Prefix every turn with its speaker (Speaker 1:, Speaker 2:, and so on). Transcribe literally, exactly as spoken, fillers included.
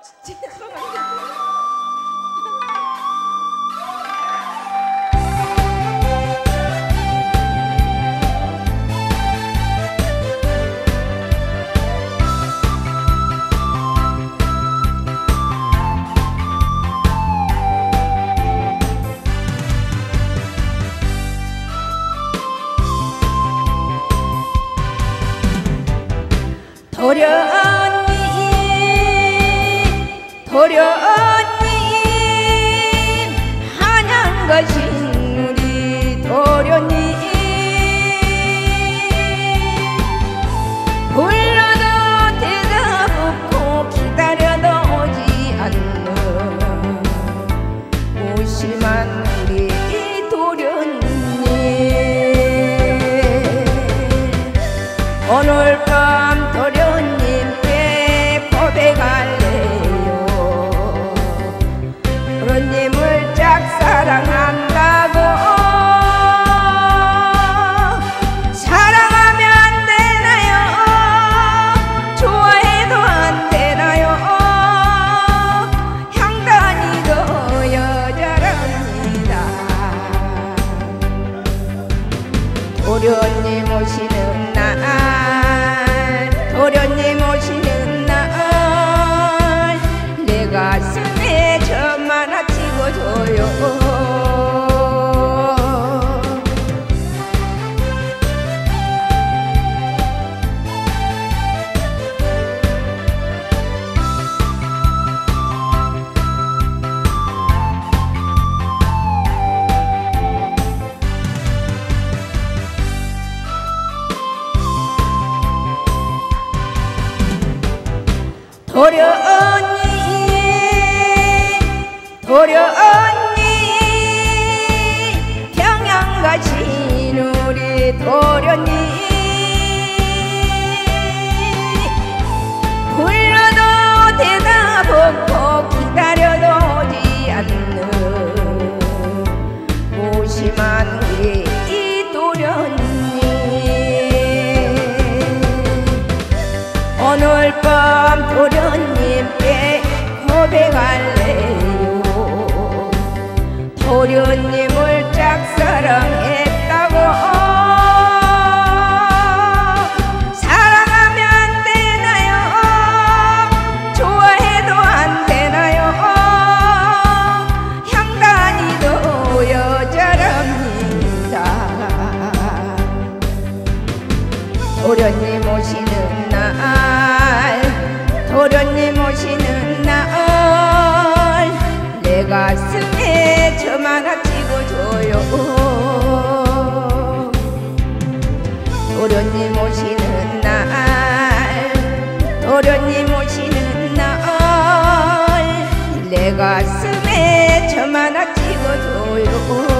Speaker 1: 도련님 도련님 한양 가신 우리 도련님 불러도 대답 없고 기다려도 오지 않는 무심한 우리 도련님 오늘 밤 도련님께 고백할래요. 도련님을 짝사랑한다고 사랑하면 안 되나요? 좋아해도 안 되나요? 향단이도 여자랍니다. 도련님 오시는 날 도련님 오시는 날 내 가슴에 점 하나 찍어줘요. 도련님 도련님 평양 가신 우리 도련님 불러도 대답 없고 기다려도 오지 않는 무심한 우리 이 도련님 오늘 밤 도련님께 고백할래요. 도련님을 짝사랑했다고 사랑하면 안 되나요? 좋아해도 안 되나요? 향단이도 여자랍니다. 도련님 오시는 날 도련님 오시는 날 내 가슴에 점 하나 찍어줘요. 도련님 오시는 날 도련님 오시는 날 내 가슴에 점 하나 찍어줘요.